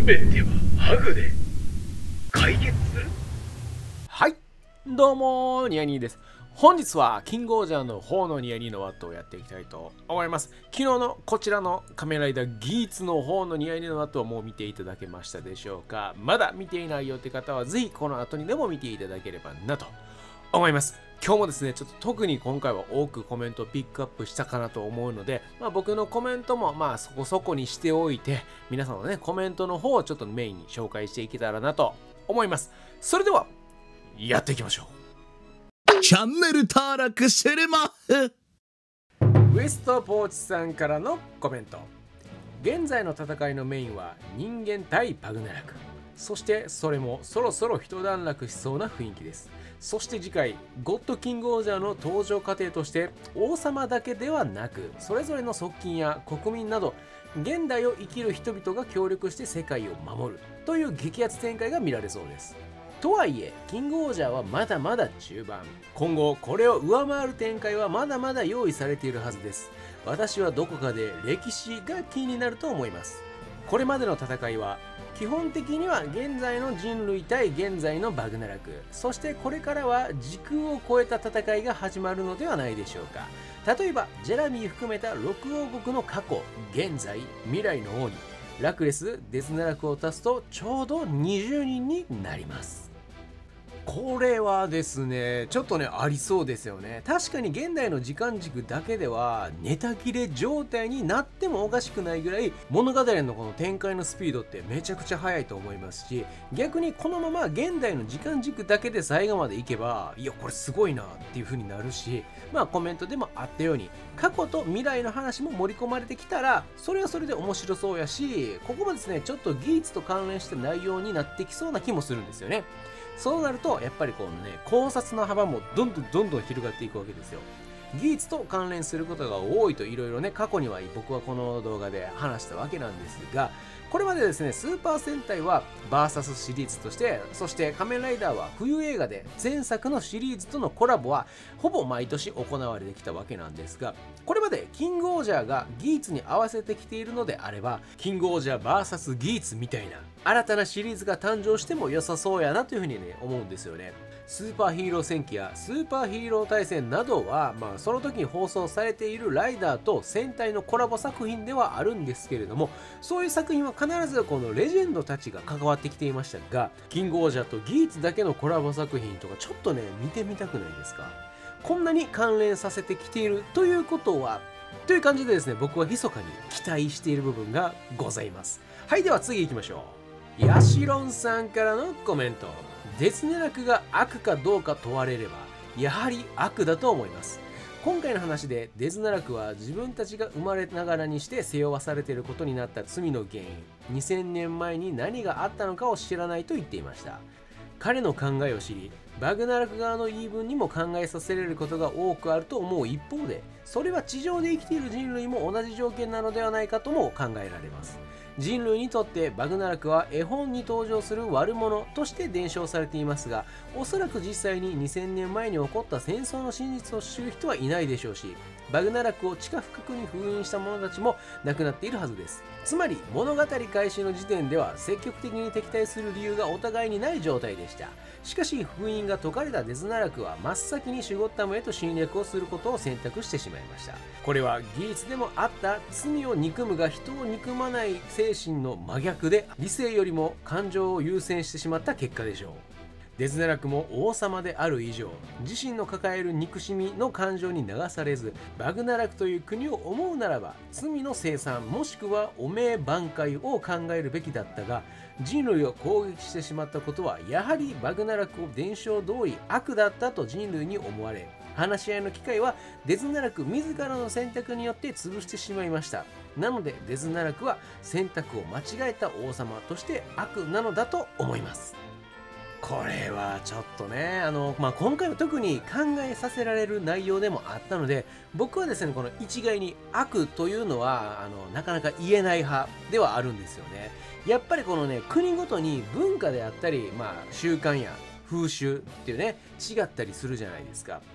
全てはハグで解決する。 はい、どうもニアニーです。本日はキングオージャーの方のニアニーのワットをやっていきたいと思います。昨日のこちらの仮面ライダーギーツの方のニアニーのワットをもう見ていただけましたでしょうか。まだ見ていないよって方はぜひこの後にでも見ていただければなと思います。今日もですね、ちょっと特に今回は多くコメントをピックアップしたかなと思うので、僕のコメントもそこそこにしておいて、皆さんのね、コメントの方をちょっとメインに紹介していけたらなと思います。それでは、やっていきましょう。 チャンネル登録するまウエストポーチさんからのコメント。現在の戦いのメインは人間対バグナラク。そしてそれもそろそろ一段落しそうな雰囲気です。そして次回ゴッドキングオージャーの登場過程として王様だけではなくそれぞれの側近や国民など現代を生きる人々が協力して世界を守るという激アツ展開が見られそうです。とはいえキングオージャーはまだまだ中盤、今後これを上回る展開はまだまだ用意されているはずです。私はどこかで歴史が気になると思います。これまでの戦いは基本的には現在の人類対現在のバグナラク、そしてこれからは時空を超えた戦いが始まるのではないでしょうか。例えばジェラミー含めた6王国の過去、現在、未来の王にラクレス、デズナラクを足すとちょうど20人になります。これはですね、ちょっとね、ありそうですよね。確かに現代の時間軸だけではネタ切れ状態になってもおかしくないぐらい物語のこの展開のスピードってめちゃくちゃ速いと思いますし、逆にこのまま現代の時間軸だけで最後までいけば、いやこれすごいなっていう風になるし、コメントでもあったように過去と未来の話も盛り込まれてきたらそれはそれで面白そうやし、ここもですねちょっとギーツと関連した内容になってきそうな気もするんですよね。そうなるとやっぱりこのね考察の幅もどんどん広がっていくわけですよ。ギーツと関連することが多いといろいろね過去には僕はこの動画で話したわけなんですが、これまでですねスーパー戦隊はバーサスシリーズとして、そして仮面ライダーは冬映画で前作のシリーズとのコラボはほぼ毎年行われてきたわけなんですが、これまでキングオージャーがギーツに合わせてきているのであれば、キングオージャー VS ギーツみたいな新たなシリーズが誕生しても良さそうやなというふうにね思うんですよね。スーパーヒーロー戦記やスーパーヒーロー対戦などは、その時に放送されているライダーと戦隊のコラボ作品ではあるんですけれども、そういう作品は必ずこのレジェンドたちが関わってきていましたが、キングオージャーとギーツだけのコラボ作品とかちょっとね見てみたくないですか。こんなに関連させてきているということはという感じでですね、僕は密かに期待している部分がございます。はい、では次行きましょう。ヤシロンさんからのコメント。デズネラクが悪かどうか問われればやはり悪だと思います。今回の話でデズナラクは自分たちが生まれながらにして背負わされていることになった罪の原因、2000年前に何があったのかを知らないと言っていました。彼の考えを知り、バグナラク側の言い分にも考えさせられることが多くあると思う一方で、それは地上で生きている人類も同じ条件なのではないかとも考えられます。人類にとってバグナラクは絵本に登場する悪者として伝承されていますが、おそらく実際に2000年前に起こった戦争の真実を知る人はいないでしょうし、バグナラクを地下深くに封印した者たちも亡くなっているはずです。つまり物語開始の時点では積極的に敵対する理由がお互いにない状態でした。しかし封印が解かれたデズナラクは真っ先にシュゴッタムへと侵略をすることを選択してしまいました。これはギーツでもあった罪を憎むが人を憎まない精神の真逆で、理性よりも感情を優先してしまった結果でしょう。デズナラクも王様である以上、自身の抱える憎しみの感情に流されず、バグナラクという国を思うならば罪の清算もしくは汚名挽回を考えるべきだったが、人類を攻撃してしまったことはやはりバグナラクを伝承通り悪だったと人類に思われ、話し合いの機会はデズナラク自らの選択によって潰してしまいました。なのでデズナラクは選択を間違えた王様として悪なのだと思います。これはちょっとね、今回は特に考えさせられる内容でもあったので、僕はですねこの一概に悪というのはなかなか言えない派ではあるんですよね。やっぱりこのね国ごとに文化であったり、習慣や風習っていうね違ったりするじゃないですか。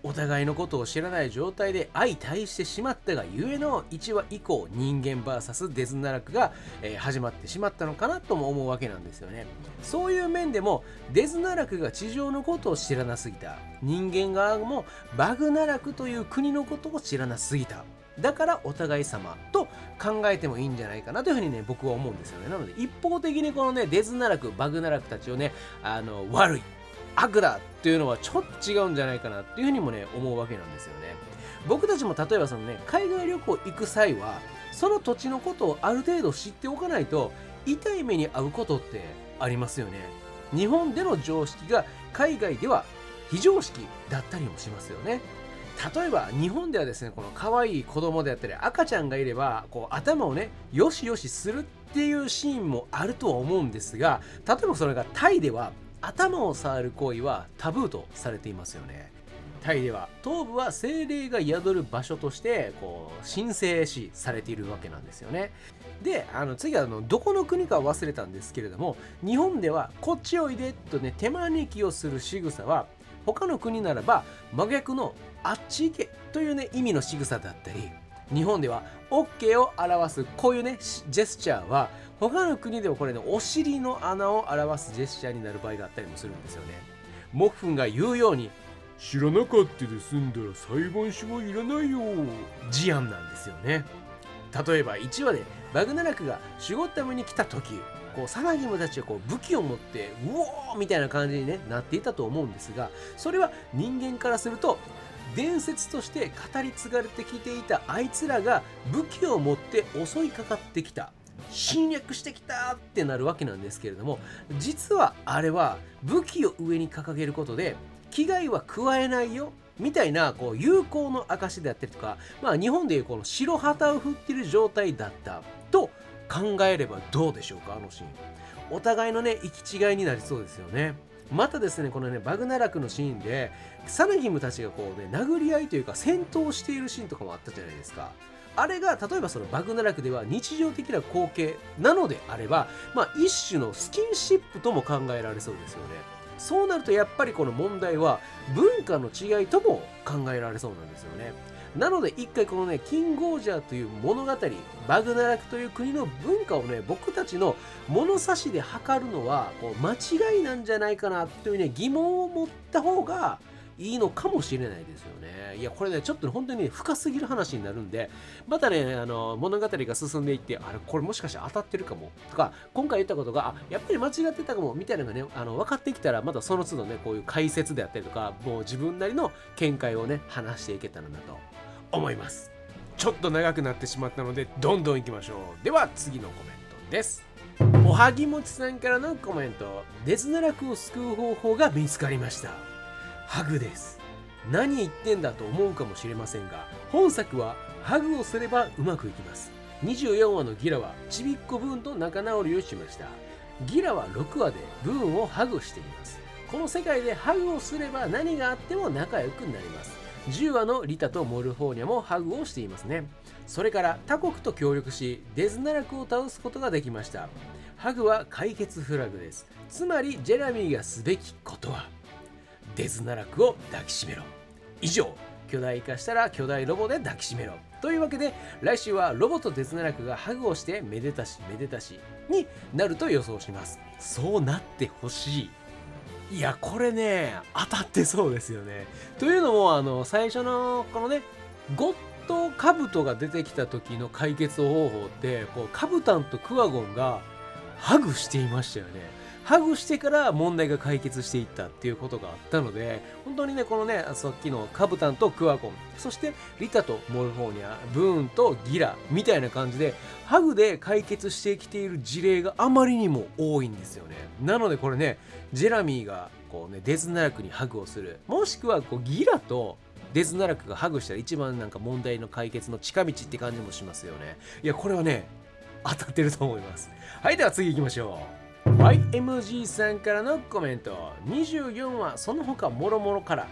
お互いのことを知らない状態で相対してしまったがゆえの1話以降人間 VS デズナラクが、始まってしまったのかなとも思うわけなんですよね。そういう面でもデズナラクが地上のことを知らなすぎた、人間側もバグナラクという国のことを知らなすぎた、だからお互い様と考えてもいいんじゃないかなというふうにね僕は思うんですよね。なので一方的にこのねデズナラクバグナラクたちをね悪い悪だっていうのはちょっと違うんじゃないかなっていうふうにもね思うわけなんですよね。僕たちも例えばそのね海外旅行行く際はその土地のことをある程度知っておかないと痛い目に遭うことってありますよね。日本での常識が海外では非常識だったりもしますよね。例えば日本ではですねこの可愛い子供であったり赤ちゃんがいればこう頭をねよしよしするっていうシーンもあるとは思うんですが、例えばそれがタイでは頭を触る行為はタブーとされていますよね。タイでは頭部は精霊が宿る場所としてこう神聖視されているわけなんですよね。で次はどこの国かは忘れたんですけれども、日本ではこっちおいでとね手招きをする仕草は他の国ならば真逆のあっち行けというね意味の仕草だったり、日本では OK を表すこういうねジェスチャーは他の国ではこれねお尻の穴を表すジェスチャーになる場合があったりもするんですよね。モッフンが言うように知らなかったで済んだら裁判所はいらないよ事案なんですよね。例えば1話でバグナラクがシュゴッダムに来た時こうサナギムたちはこう武器を持ってうおーみたいな感じに、ね、なっていたと思うんですが、それは人間からすると伝説として語り継がれてきていたあいつらが武器を持って襲いかかってきた、侵略してきたってなるわけなんですけれども、実はあれは武器を上に掲げることで危害は加えないよみたいなこう友好の証であったりとか、日本でいうこの白旗を振ってる状態だったと考えればどうでしょうか。あのシーンお互いのね行き違いになりそうですよね。またですねこのねバグナラクのシーンでサナギムたちがこうね殴り合いというか戦闘しているシーンとかもあったじゃないですか。あれが例えばそのバグナラクでは日常的な光景なのであれば、一種のスキンシップとも考えられそうですよね。そうなるとやっぱりこの問題は文化の違いとも考えられそうなんですよね。なので一回このねキングオージャーという物語バグナラクという国の文化をね僕たちの物差しで測るのはこう間違いなんじゃないかなというね疑問を持った方がいいのかもしれないですよね。いやこれねちょっと本当に、深すぎる話になるんで、またね物語が進んでいってあれこれもしかして当たってるかもとか今回言ったことがやっぱり間違ってたかもみたいなのがね分かってきたらまたその都度ねこういう解説であったりとかもう自分なりの見解をね話していけたらなと思います。ちょっと長くなってしまったのでどんどんいきましょう。では次のコメントです。おはぎもちさんからのコメント。デズナラクを救う方法が見つかりました。ハグです。何言ってんだと思うかもしれませんが本作はハグをすればうまくいきます。24話のギラはちびっこブーンと仲直りをしました。ギラは6話でブーンをハグしています。この世界でハグをすれば何があっても仲良くなります。10話のリタとモルフォーニャもハグをしていますね。それから他国と協力しデズナラクを倒すことができました。ハグは解決フラグです。つまりジェラミーがすべきことはデズナラクを抱きしめろ。以上、巨大化したら巨大ロボで抱きしめろ。というわけで来週はロボとデズナラクがハグをしてめでたしめでたしになると予想します。そうなってほしい。いやこれね当たってそうですよね。というのも最初のこのねゴッドカブトが出てきた時の解決方法ってこうカブタンとクワゴンがハグしていましたよね。ハグしてから問題が解決していったっていうことがあったので本当にねこのねさっきのカブタンとクワゴンそしてリタとモルフォーニャブーンとギラみたいな感じでハグで解決してきている事例があまりにも多いんですよね。なのでこれねジェラミーがこうねデズナラクにハグをするもしくはこうギラとデズナラクがハグしたら一番なんか問題の解決の近道って感じもしますよね。いやこれはね当たってると思います。はいでは次行きましょう。YMG さんからのコメント。24話その他もろもろから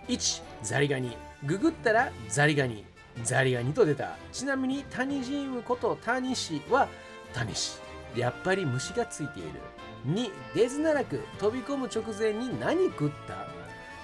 1ザリガニググったらザリガニと出た。ちなみにタニジームことタニシはタニシやっぱり虫がついている。2デズナラク飛び込む直前に何食った。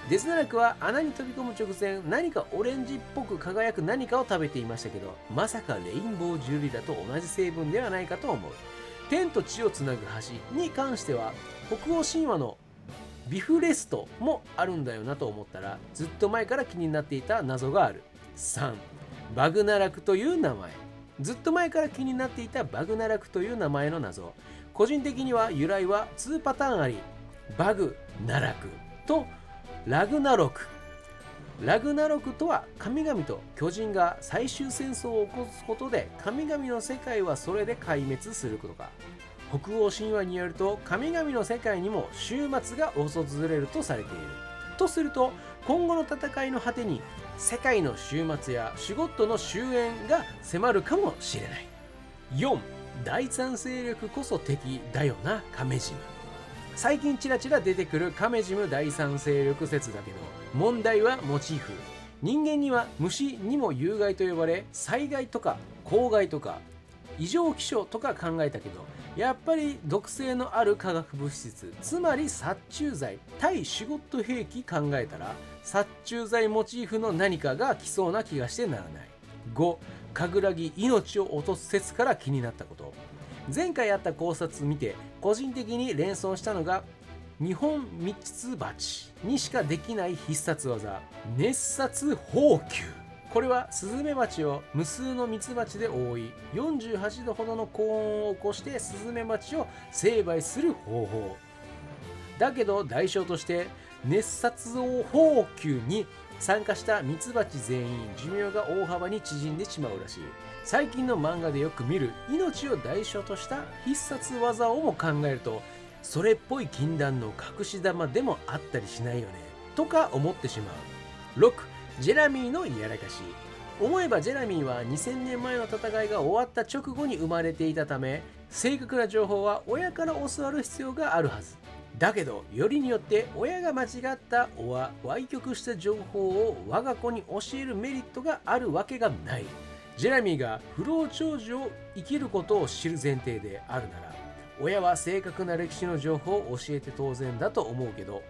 デズナラクは穴に飛び込む直前、何かオレンジっぽく輝く何かを食べていましたけど、まさかレインボージュリラと同じ成分ではないかと思う。天と地をつなぐ橋に関しては北欧神話のビフレストもあるんだよなと思ったら、ずっと前から気になっていた謎がある。3、バグナラクという名前。ずっと前から気になっていたバグナラクという名前の謎。個人的には由来は2パターンあり、バグナラクとラグナロク。ラグナロクとは神々と巨人が最終戦争を起こすことで、神々の世界はそれで壊滅することか。北欧神話によると、神々の世界にも終末が訪れるとされている。とすると、今後の戦いの果てに世界の終末やシュゴットの終焉が迫るかもしれない。4、第三勢力こそ敵だよな、カメジム。最近ちらちら出てくるカメジム第三勢力説だけど、問題はモチーフ。人間には虫にも有害と呼ばれ、災害とか公害とか異常気象とか考えたけど、やっぱり毒性のある化学物質、つまり殺虫剤、対シュゴット兵器考えたら、殺虫剤モチーフの何かが来そうな気がしてならない。5、カグラギ命を落とす説から気になったこと。前回あった考察見て個人的に連想したのが、日本ミツバチにしかできない必殺技、熱殺蜂球。これはスズメバチを無数のミツバチで覆い、48度ほどの高温を起こしてスズメバチを成敗する方法だけど、代償として熱殺蜂球に参加したミツバチ全員寿命が大幅に縮んでしまうらしい。最近の漫画でよく見る命を代償とした必殺技をも考えると、それっぽい禁断の隠し玉でもあったりしないよねとか思ってしまう。6、ジェラミーのやらかし。思えばジェラミーは2000年前の戦いが終わった直後に生まれていたため、正確な情報は親から教わる必要があるはずだけど、よりによって親が間違った歪曲した情報を我が子に教えるメリットがあるわけがない。ジェラミーが不老長寿を生きることを知る前提であるなら、親は正確な歴史の情報を教えて当然だと思うけど。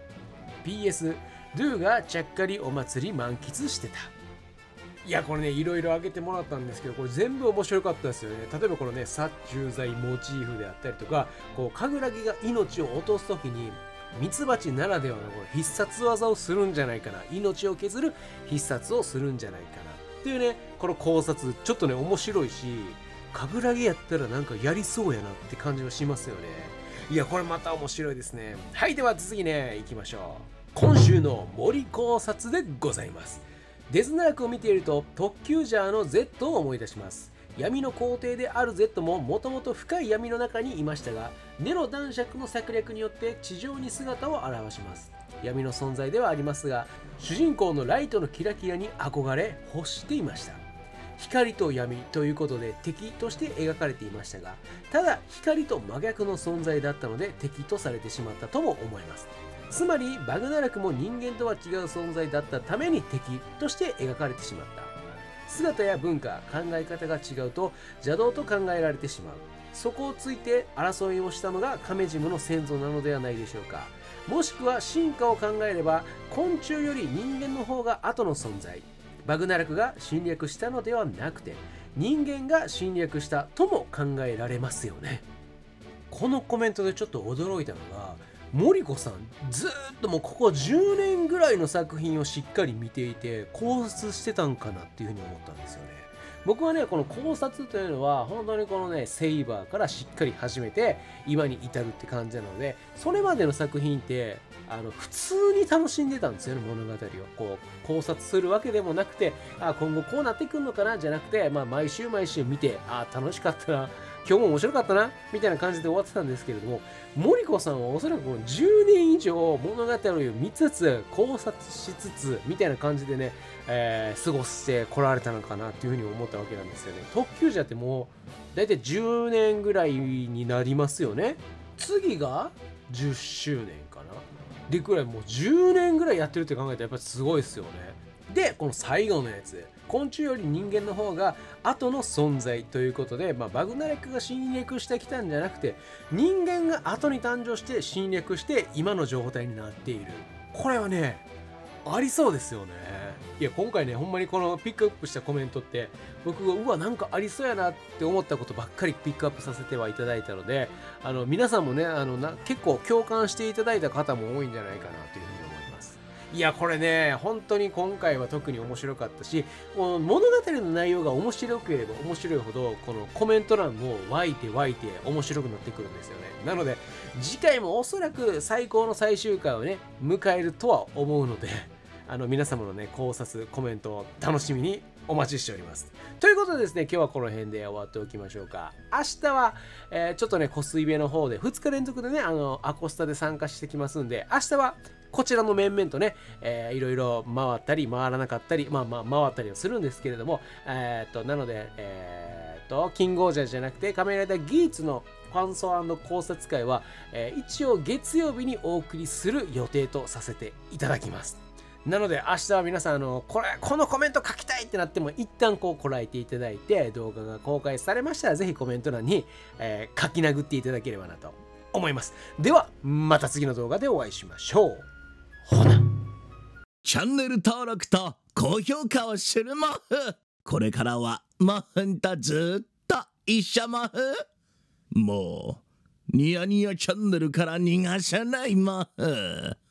PS、ドゥがちゃっかりお祭り満喫してた。いや、これね、いろいろ挙げてもらったんですけど、これ全部面白かったですよね。例えばこのね、殺虫剤モチーフであったりとか、こうカグラギが命を落とすときにミツバチならではのこの必殺技をするんじゃないかな、命を削る必殺をするんじゃないかなっていうね、この考察ちょっとね面白いし、カグラギやったらなんかやりそうやなって感じはしますよね。いや、これまた面白いですね。はい、では次ね、行きましょう。今週の森考察でございます。デズナラクを見ていると特級ジャーの Z を思い出します。闇の皇帝である Z ももともと深い闇の中にいましたが、ネロ男爵の策略によって地上に姿を現します。闇の存在ではありますが、主人公のライトのキラキラに憧れ欲していました。光と闇ということで敵として描かれていましたが、ただ光と真逆の存在だったので敵とされてしまったとも思います。つまりバグナラクも人間とは違う存在だったために敵として描かれてしまった。姿や文化、考え方が違うと邪道と考えられてしまう。そこをついて争いをしたのがカメジムの先祖なのではないでしょうか。もしくは進化を考えれば昆虫より人間の方が後の存在。バグナラクが侵略したのではなくて人間が侵略したとも考えられますよね。このコメントでちょっと驚いたのが、森子さんずーっともうここ10年ぐらいの作品をしっかり見ていて考察してたんかなっていうふうに思ったんですよね。僕はね、この考察というのは本当にこのねセイバーからしっかり始めて今に至るって感じなので、それまでの作品って普通に楽しんでたんですよね。物語をこう考察するわけでもなくて、今後こうなってくるのかなじゃなくて、毎週毎週見て楽しかったな、今日も面白かったなみたいな感じで終わってたんですけれども、森子さんはおそらくこの10年以上物語を見つつ考察しつつみたいな感じでね、過ごしてこられたのかなっていうふうに思ったわけなんですよね。特急じゃってもうだいたい10年ぐらいになりますよね。次が10周年かなでくらい、もう10年ぐらいやってるって考えたらやっぱりすごいですよね。で、この最後のやつ、昆虫より人間の方が後の存在ということで、バグナラクが侵略してきたんじゃなくて人間が後に誕生して侵略して今の状態になっている。これはねありそうですよね。いや今回ねほんまにこのピックアップしたコメントって僕がうわなんかありそうやなって思ったことばっかりピックアップさせてはいただいたので、皆さんもね結構共感していただいた方も多いんじゃないかなというふうに思います。いやこれね本当に今回は特に面白かったし、この物語の内容が面白ければ面白いほどこのコメント欄も湧いて面白くなってくるんですよね。なので次回もおそらく最高の最終回をね迎えるとは思うので、皆様のね考察コメントを楽しみにお待ちしております。ということでですね、今日はこの辺で終わっておきましょうか。明日は、ちょっとねコスイベの方で2日連続でねアコスタで参加してきますんで、明日はこちらの面々とね、いろいろ回ったり回らなかったり回ったりをするんですけれども、なのでキングオージャーじゃなくて仮面ライダーギーツの感想&考察会は、一応月曜日にお送りする予定とさせていただきます。なので明日は皆さんこのコメント書きたいってなっても一旦こらえていただいて、動画が公開されましたらぜひコメント欄に、書き殴っていただければなと思います。ではまた次の動画でお会いしましょう。ほな。 チャンネル登録と高評価をするモフ。これからはモフンとずっと一緒モフ。もうニヤニヤチャンネルから逃がさないモフ。